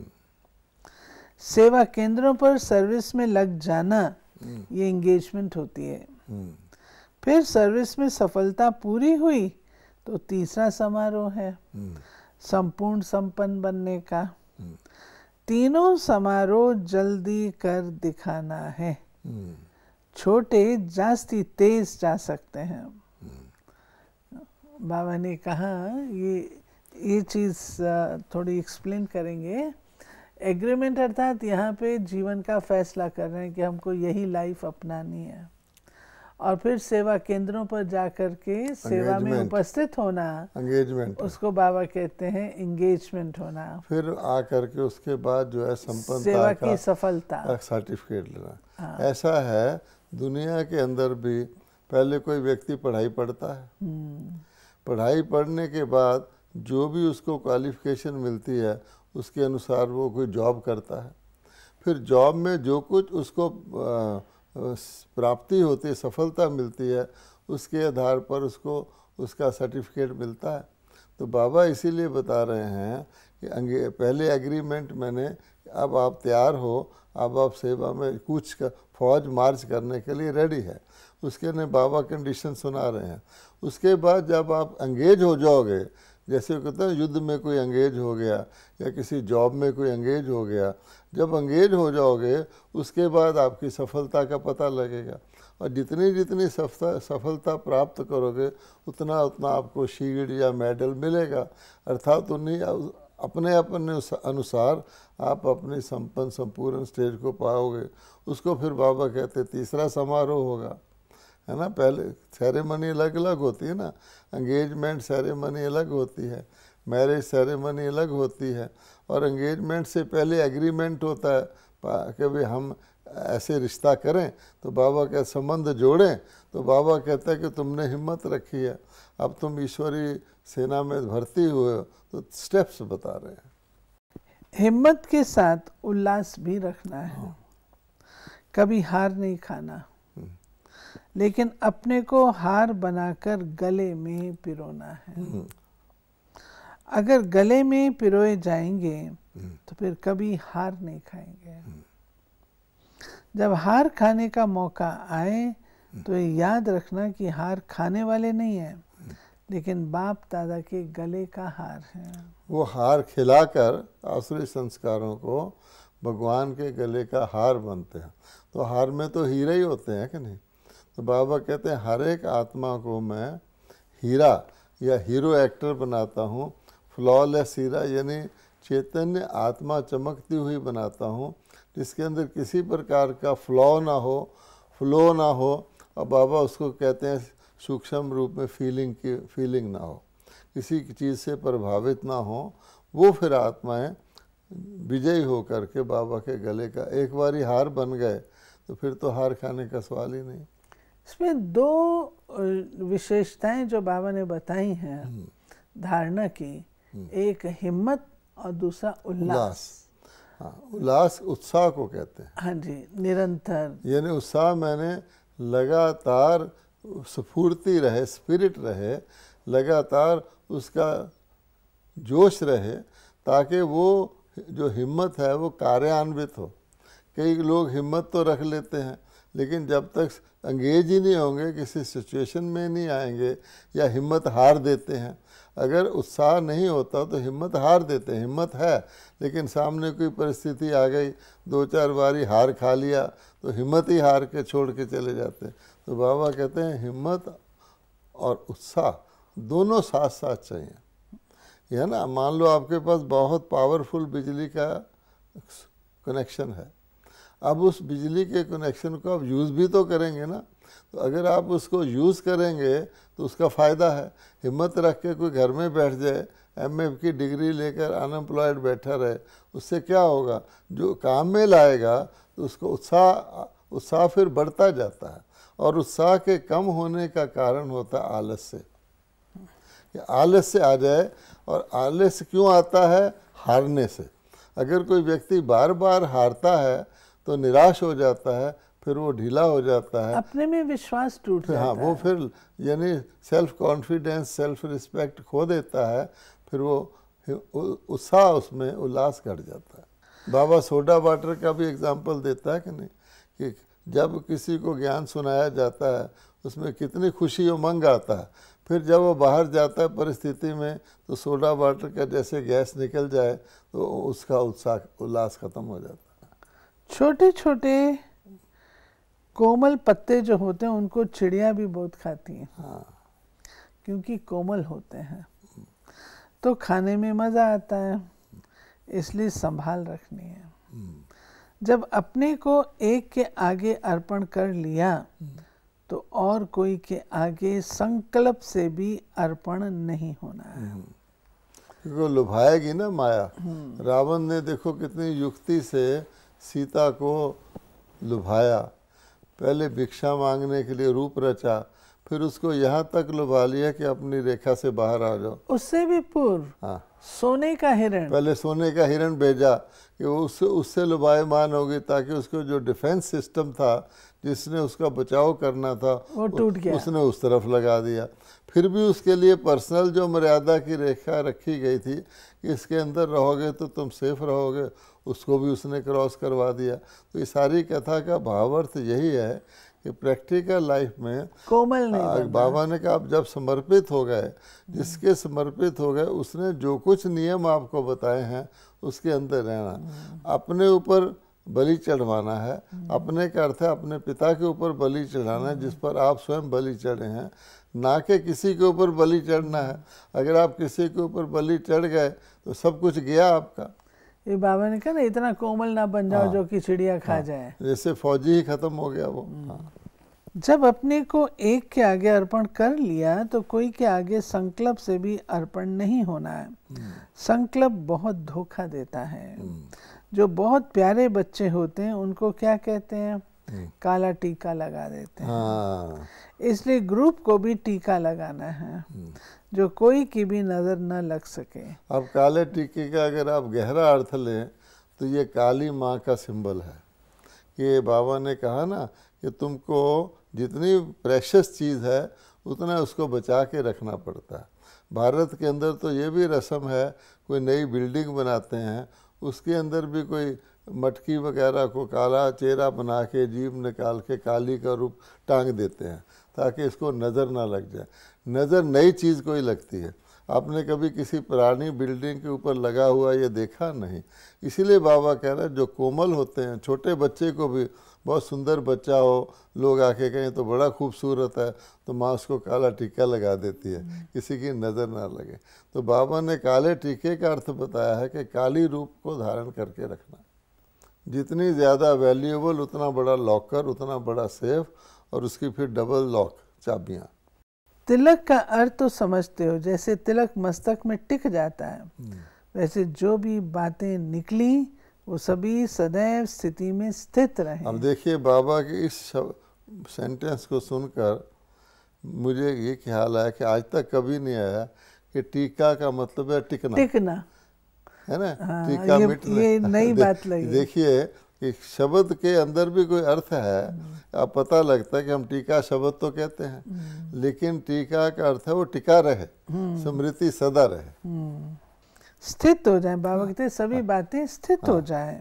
सेवा केंद्रों पर सर्विस में लग जाना ये एंगेजमेंट होती है। फिर सर्विस में सफलता पूरी हुई तो तीसरा समारोह है संपूर्ण संपन्न बनने का। तीनों समारोह जल्दी कर दिखाना है। छोटे जास्ती तेज जा सकते हैं। बाबा ने कहा ये चीज़ थोड़ी एक्सप्लेन करेंगे। एग्रीमेंट अर्थात यहाँ पे जीवन का फैसला कर रहे हैं कि हमको यही लाइफ अपनानी है और फिर सेवा केंद्रों पर जाकर के सेवा में उपस्थित होना, एंगेजमेंट, उसको बाबा कहते हैं एंगेजमेंट होना। फिर आकर के उसके बाद जो है संपन्नता सेवा की सफलता सर्टिफिकेट लेना। ऐसा है दुनिया के अंदर भी, पहले कोई व्यक्ति पढ़ाई पढ़ता है, पढ़ाई पढ़ने के बाद जो भी उसको क्वालिफिकेशन मिलती है उसके अनुसार वो कोई जॉब करता है, फिर जॉब में जो कुछ उसको प्राप्ति होती है, सफलता मिलती है, उसके आधार पर उसको उसका सर्टिफिकेट मिलता है। तो बाबा इसीलिए बता रहे हैं कि पहले एग्रीमेंट मैंने, अब आप तैयार हो, अब आप सेवा में कुछ फौज मार्च करने के लिए रेडी है, उसके ने बाबा कंडीशन सुना रहे हैं। उसके बाद जब आप एंगेज हो जाओगे, जैसे कहते हैं युद्ध में कोई एंगेज हो गया या किसी जॉब में कोई एंगेज हो गया, जब एंगेज हो जाओगे उसके बाद आपकी सफलता का पता लगेगा, और जितनी जितनी सफलता प्राप्त करोगे उतना उतना आपको शील्ड या मेडल मिलेगा। अर्थात उन्हीं अपने अपने अनुसार आप अपनी संपूर्ण स्टेज को पाओगे। उसको फिर बाबा कहते तीसरा समारोह होगा, है ना। पहले सेरेमनी अलग अलग होती है ना, एंगेजमेंट सेरेमनी अलग होती है, मैरिज सेरेमनी अलग होती है, और एंगेजमेंट से पहले एग्रीमेंट होता है कि भाई हम ऐसे रिश्ता करें, तो बाबा के संबंध जोड़ें। तो बाबा कहते हैं कि तुमने हिम्मत रखी है, अब तुम ईश्वरी सेना में भर्ती हुए हो, तो स्टेप्स बता रहे हैं। हिम्मत के साथ उल्लास भी रखना है, कभी हार नहीं खाना, लेकिन अपने को हार बनाकर गले में पिरोना है। अगर गले में पिरोए जाएंगे तो फिर कभी हार नहीं खाएंगे। जब हार खाने का मौका आए तो याद रखना कि हार खाने वाले नहीं है, लेकिन बाप दादा के गले का हार है। वो हार खिलाकर आसुरी संस्कारों को भगवान के गले का हार बनते हैं। तो हार में तो हीरे ही होते हैं कि नहीं। तो बाबा कहते हैं हर एक आत्मा को मैं हीरा या हीरो एक्टर बनाता हूँ, फ्लॉलेस हीरा यानी चैतन्य आत्मा चमकती हुई बनाता हूँ, जिसके अंदर किसी प्रकार का फ्लो ना हो। और बाबा उसको कहते हैं सूक्ष्म रूप में फीलिंग ना हो, किसी चीज़ से प्रभावित ना हो। वो फिर आत्माएं विजयी हो करके बाबा के गले का एक बारी हार बन गए, तो फिर तो हार खाने का सवाल ही नहीं। इसमें दो विशेषताएं जो बाबा ने बताई हैं धारणा की, एक हिम्मत और दूसरा उल्लास। हाँ, उल्लास उत्साह को कहते हैं। हाँ जी, निरंतर, यानी उत्साह मैंने लगातार स्फूर्ति रहे, स्पिरिट रहे, लगातार उसका जोश रहे, ताकि वो जो हिम्मत है वो कार्यान्वित हो। कई लोग हिम्मत तो रख लेते हैं, लेकिन जब तक एंगेज ही नहीं होंगे, किसी सिचुएशन में नहीं आएंगे, या हिम्मत हार देते हैं। अगर उत्साह नहीं होता तो हिम्मत हार देते हैं। हिम्मत है लेकिन सामने कोई परिस्थिति आ गई, 2-4 बारी हार खा लिया, तो हिम्मत ही हार के छोड़ के चले जाते हैं। तो बाबा कहते हैं हिम्मत और उत्साह दोनों साथ साथ चाहिए, है ना। मान लो आपके पास बहुत पावरफुल बिजली का कनेक्शन है, अब उस बिजली के कनेक्शन को आप यूज़ भी तो करेंगे ना। तो अगर आप उसको यूज़ करेंगे तो उसका फ़ायदा है। हिम्मत रख के कोई घर में बैठ जाए, एमए की डिग्री लेकर अनएम्प्लॉयड बैठा रहे, उससे क्या होगा? जो काम में लाएगा तो उसको उत्साह फिर बढ़ता जाता है, और उत्साह के कम होने का कारण होता है आलस्य। आलस्य आ जाए, और आलस्य क्यों आता है? हारने से। अगर कोई व्यक्ति बार बार हारता है तो निराश हो जाता है, फिर वो ढीला हो जाता है, अपने में विश्वास टूट जाता है। हाँ, वो फिर यानी सेल्फ कॉन्फिडेंस, सेल्फ रिस्पेक्ट खो देता है, फिर वो उत्साह, उसमें उल्लास घट जाता है। बाबा सोडा वाटर का भी एग्जाम्पल देता है कि नहीं, कि जब किसी को ज्ञान सुनाया जाता है उसमें कितनी खुशी उमंग आता है, फिर जब वो बाहर जाता है परिस्थिति में, तो सोडा वाटर का जैसे गैस निकल जाए तो उसका उल्लास खत्म हो जाता है। छोटे छोटे कोमल पत्ते जो होते हैं उनको चिड़िया भी बहुत खाती हैं। हाँ, क्योंकि कोमल होते हैं, तो खाने में मज़ा आता है, इसलिए संभाल रखनी है। जब अपने को एक के आगे अर्पण कर लिया तो और कोई के आगे संकल्प से भी अर्पण नहीं होना है। क्योंकि वो लुभाएगी ना माया। रावण ने देखो कितनी युक्ति से सीता को लुभाया। पहले भिक्षा मांगने के लिए रूप रचा, फिर उसको यहाँ तक लुभा लिया कि अपनी रेखा से बाहर आ जाओ। उससे भी पूर्व हाँ, सोने का हिरण, पहले सोने का हिरण भेजा कि वो उससे लुभायमान होगी, ताकि उसको जो डिफेंस सिस्टम था जिसने उसका बचाव करना था वो टूट गया। उसने उस तरफ लगा दिया। फिर भी उसके लिए पर्सनल जो मर्यादा की रेखा रखी गई थी कि इसके अंदर रहोगे तो तुम सेफ रहोगे, उसको भी उसने क्रॉस करवा दिया। तो ये सारी कथा का भावार्थ यही है कि प्रैक्टिकल लाइफ में कोमल नहीं बनना। बाबा ने कहा आप जब समर्पित हो गए, जिसके समर्पित हो गए उसने जो कुछ नियम आपको बताए हैं उसके अंदर रहना। अपने ऊपर बलि चढ़वाना है, अपने का अर्थ है अपने पिता के ऊपर बलि चढ़ाना है जिस पर आप स्वयं बलि चढ़े हैं, ना कि किसी के ऊपर बलि चढ़ना है। अगर आप किसी के ऊपर बलि चढ़ गए तो सब कुछ गया आपका। ये बाबा ने कहा ना, इतना कोमल ना बन जाओ जो कि चिड़िया खा जाए। जैसे फौजी ही खत्म हो गया वो। जब अपने को एक के आगे अर्पण कर लिया तो कोई के आगे संकल्प से भी अर्पण नहीं होना है। संकल्प बहुत धोखा देता है। जो बहुत प्यारे बच्चे होते हैं उनको क्या कहते हैं, काला टीका लगा देते हैं। इसलिए ग्रुप को भी टीका लगाना है जो कोई की भी नजर न लग सके। अब काले टीके का अगर आप गहरा अर्थ लें तो ये काली माँ का सिंबल है। कि बाबा ने कहा ना कि तुमको जितनी प्रेशियस चीज़ है उतना उसको बचा के रखना पड़ता है। भारत के अंदर तो ये भी रस्म है, कोई नई बिल्डिंग बनाते हैं उसके अंदर भी कोई मटकी वगैरह को काला चेहरा बना के जीभ निकाल के काली का रूप टांग देते हैं ताकि इसको नज़र ना लग जाए। नज़र नई चीज़ को ही लगती है। आपने कभी किसी पुरानी बिल्डिंग के ऊपर लगा हुआ ये देखा नहीं। इसीलिए बाबा कह रहे हैं जो कोमल होते हैं, छोटे बच्चे को भी, बहुत सुंदर बच्चा हो, लोग आके कहें तो बड़ा खूबसूरत है तो माँ उसको काला टीका लगा देती है किसी की नज़र ना लगे। तो बाबा ने काले टीके का अर्थ बताया है कि काली रूप को धारण करके रखना। जितनी ज़्यादा वैल्यूएबल उतना बड़ा लॉकर, उतना बड़ा सेफ, और उसकी फिर डबल लॉक चाबियाँ। तिलक का अर्थ तो समझते हो, जैसे तिलक मस्तक में टिक जाता है वैसे जो भी बातें निकली वो सभी सदैव स्थिति में स्थित रहे। अब देखिए बाबा के इस सेंटेंस को सुनकर मुझे ये ख्याल आया कि आज तक कभी नहीं आया कि टीका का मतलब है टिकना। टिकना है ना। हाँ, टीका मिटना। ये नई बात लगी। देखिए कि शब्द के अंदर भी कोई अर्थ है। अब पता लगता है कि हम टीका शब्द तो कहते हैं लेकिन टीका का अर्थ है वो टिका रहे, स्मृति सदा रहे, स्थित हो जाए। बाबा कहते सभी बातें स्थित हो जाए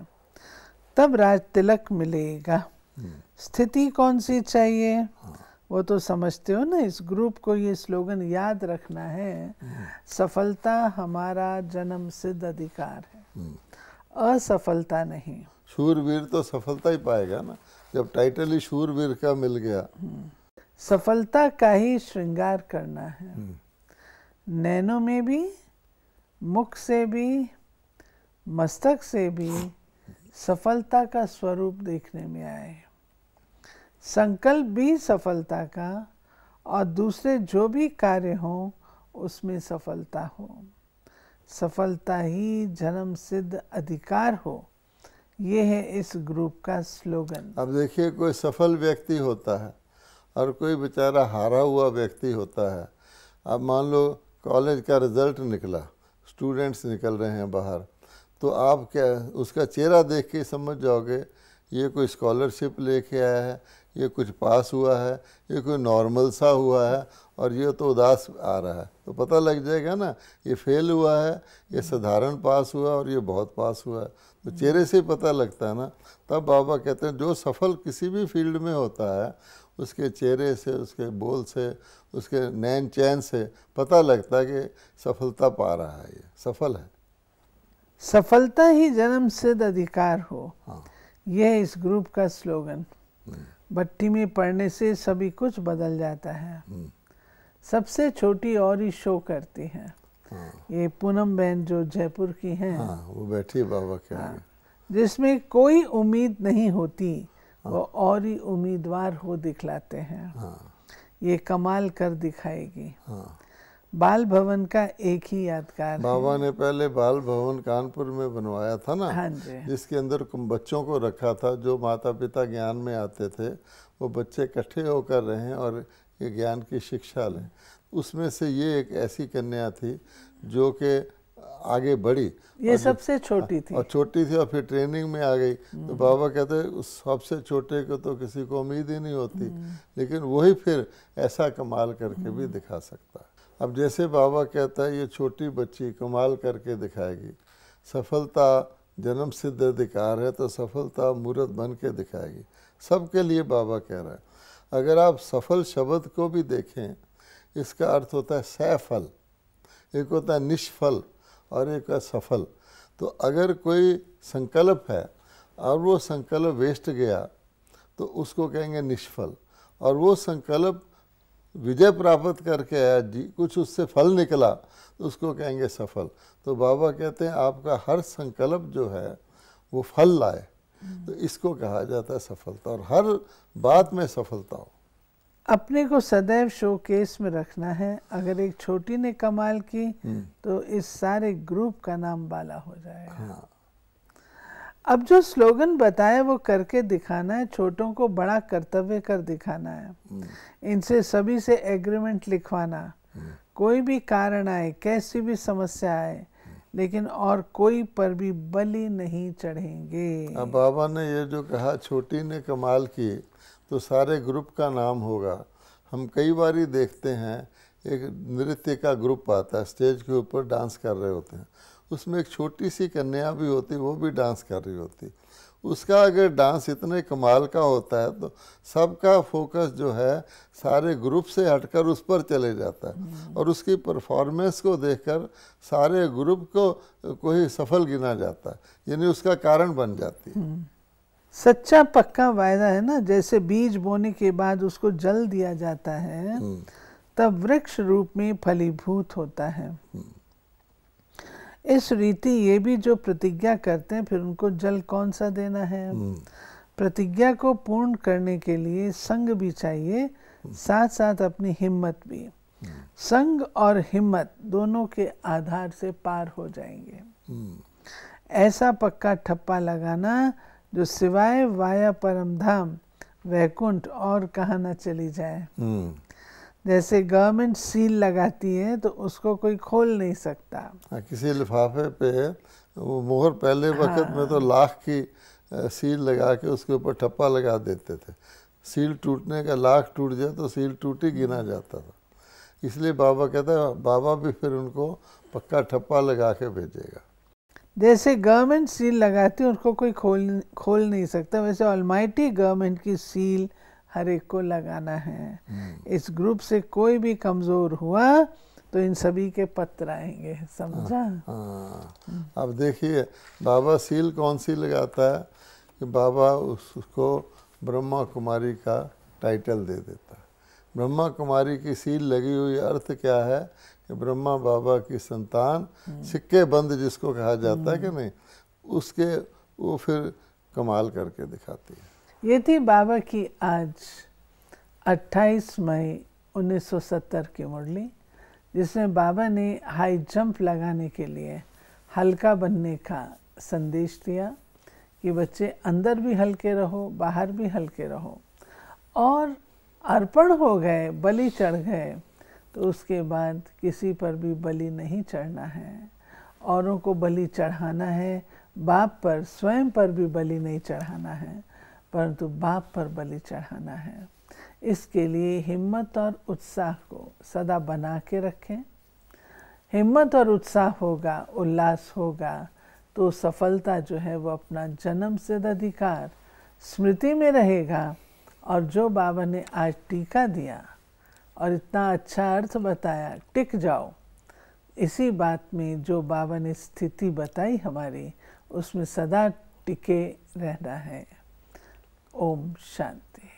तब राज तिलक मिलेगा। स्थिति कौन सी चाहिए वो तो समझते हो ना। इस ग्रुप को ये स्लोगन याद रखना है, सफलता हमारा जन्म सिद्ध अधिकार है, असफलता नहीं। शूरवीर तो सफलता ही पाएगा ना, जब टाइटल ही शूरवीर का मिल गया। सफलता का ही श्रृंगार करना है, नैनों में भी, मुख से भी, मस्तक से भी सफलता का स्वरूप देखने में आए। संकल्प भी सफलता का और दूसरे जो भी कार्य हो उसमें सफलता हो। सफलता ही जन्म सिद्ध अधिकार हो, ये है इस ग्रुप का स्लोगन। अब देखिए कोई सफल व्यक्ति होता है और कोई बेचारा हारा हुआ व्यक्ति होता है। अब मान लो कॉलेज का रिजल्ट निकला, स्टूडेंट्स निकल रहे हैं बाहर, तो आप क्या उसका चेहरा देख के समझ जाओगे ये कोई स्कॉलरशिप लेके आया है, ये कुछ पास हुआ है, ये कोई नॉर्मल सा हुआ है, और ये तो उदास आ रहा है। तो पता लग जाएगा ना ये फेल हुआ है, ये साधारण पास हुआ और ये बहुत पास हुआ है। तो चेहरे से पता लगता है ना। तब बाबा कहते हैं जो सफल किसी भी फील्ड में होता है उसके चेहरे से, उसके बोल से, उसके नैन चैन से पता लगता है कि सफलता पा रहा है, ये सफल है। सफलता ही जन्म सिद्ध अधिकार हो, हाँ। यह इस ग्रुप का स्लोगन। भट्टी में पढ़ने से सभी कुछ बदल जाता है। सबसे छोटी और ही शो करती है। हाँ। ये पूनम बहन जो जयपुर की हैं, हाँ, वो बैठी बाबा के आगे। जिसमें कोई उम्मीद नहीं होती वो और ही उम्मीदवार हो दिखलाते हैं। हाँ, ये कमाल कर दिखाएगी। हाँ। बाल भवन का एक ही यादगार बाबा है। ने पहले बाल भवन कानपुर में बनवाया था ना, हाँ जी। जिसके अंदर बच्चों को रखा था। जो माता पिता ज्ञान में आते थे वो बच्चे इकट्ठे होकर रहें और ये ज्ञान की शिक्षा लें। उसमें से ये एक ऐसी कन्या थी जो कि आगे बढ़ी। ये सबसे छोटी थी। और छोटी थी और फिर ट्रेनिंग में आ गई। तो बाबा कहते उस सबसे छोटे को तो किसी को उम्मीद ही नहीं होती, लेकिन वही फिर ऐसा कमाल करके भी दिखा सकता है। अब जैसे बाबा कहता है ये छोटी बच्ची कमाल करके दिखाएगी। सफलता जन्म सिद्ध अधिकार है, तो सफलता मूर्त बन के दिखाएगी। सबके लिए बाबा कह रहा है। अगर आप सफल शब्द को भी देखें, इसका अर्थ होता है सफल, एक होता है निष्फल और एक है सफल। तो अगर कोई संकल्प है और वो संकल्प वेस्ट गया तो उसको कहेंगे निष्फल, और वो संकल्प विजय प्राप्त करके आया, जी कुछ उससे फल निकला, तो उसको कहेंगे सफल। तो बाबा कहते हैं आपका हर संकल्प जो है वो फल लाए, तो इसको कहा जाता है सफलता। और हर बात में सफलता हो। अपने को सदैव शोकेस में रखना है। अगर एक छोटी ने कमाल की तो इस सारे ग्रुप का नाम बाला हो जाएगा। हाँ। अब जो स्लोगन बताया वो करके दिखाना है। छोटों को बड़ा कर्तव्य कर दिखाना है। इनसे सभी से एग्रीमेंट लिखवाना। कोई भी कारण आए, कैसी भी समस्या आए, लेकिन और कोई पर भी बलि नहीं चढ़ेंगे। अब बाबा ने ये जो कहा छोटी ने कमाल की, तो सारे ग्रुप का नाम होगा। हम कई बार देखते हैं एक नृत्य का ग्रुप आता है, स्टेज के ऊपर डांस कर रहे होते हैं, उसमें एक छोटी सी कन्या भी होती, वो भी डांस कर रही होती। उसका अगर डांस इतने कमाल का होता है तो सबका फोकस जो है सारे ग्रुप से हटकर उस पर चले जाता है, और उसकी परफॉर्मेंस को देखकर सारे ग्रुप को ही सफल गिना जाता है, यानी उसका कारण बन जाती है। सच्चा पक्का वायदा है ना। जैसे बीज बोने के बाद उसको जल दिया जाता है, तब वृक्ष रूप में फलीभूत होता है। इस रीति ये भी जो प्रतिज्ञा करते हैं, फिर उनको जल कौन सा देना है। प्रतिज्ञा को पूर्ण करने के लिए संग भी चाहिए, साथ साथ अपनी हिम्मत भी। संग और हिम्मत दोनों के आधार से पार हो जाएंगे। ऐसा पक्का ठप्पा लगाना जो सिवाय वाया परम धाम वैकुंठ और कहाँ न चली जाए। जैसे गवर्नमेंट सील लगाती है तो उसको कोई खोल नहीं सकता। किसी लिफाफे पे वो मोहर पहले वक्त में तो लाख की सील लगा के उसके ऊपर ठप्पा लगा देते थे। सील टूटने का, लाख टूट जाए तो सील टूटी गिना जाता था। इसलिए बाबा कहता है बाबा भी फिर उनको पक्का ठप्पा लगा के भेजेगा। जैसे गवर्नमेंट सील लगाती है उनको कोई खोल नहीं सकता, वैसे ऑलमाइटी गवर्नमेंट की सील हर एक को लगाना है। इस ग्रुप से कोई भी कमज़ोर हुआ तो इन सभी के पत्र आएंगे, समझा। अब देखिए बाबा सील कौन सी लगाता है कि बाबा उसको ब्रह्मा कुमारी का टाइटल दे देता है। ब्रह्मा कुमारी की सील लगी हुई, अर्थ क्या है कि ब्रह्मा बाबा की संतान, सिक्के बंद जिसको कहा जाता है कि नहीं, उसके वो फिर कमाल करके दिखाती है। ये थी बाबा की आज 28 मई 1970 की मुरली, जिसमें बाबा ने हाई जंप लगाने के लिए हल्का बनने का संदेश दिया कि बच्चे अंदर भी हल्के रहो, बाहर भी हल्के रहो। और अर्पण हो गए, बलि चढ़ गए, तो उसके बाद किसी पर भी बलि नहीं चढ़ना है। औरों को बलि चढ़ाना है, बाप पर, स्वयं पर भी बलि नहीं चढ़ाना है, परंतु बाप पर बलि चढ़ाना है। इसके लिए हिम्मत और उत्साह को सदा बना के रखें। हिम्मत और उत्साह होगा, उल्लास होगा, तो सफलता जो है वो अपना जन्म सिद्ध अधिकार स्मृति में रहेगा। और जो बाबा ने आज टीका दिया और इतना अच्छा अर्थ बताया, टिक जाओ, इसी बात में जो बाबा ने स्थिति बताई हमारी, उसमें सदा टिके रहना है। ओम शांति।